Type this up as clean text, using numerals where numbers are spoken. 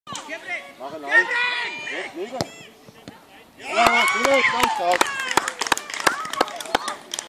Machen rein. Weg, wieder. Ja, gut, ganz stark.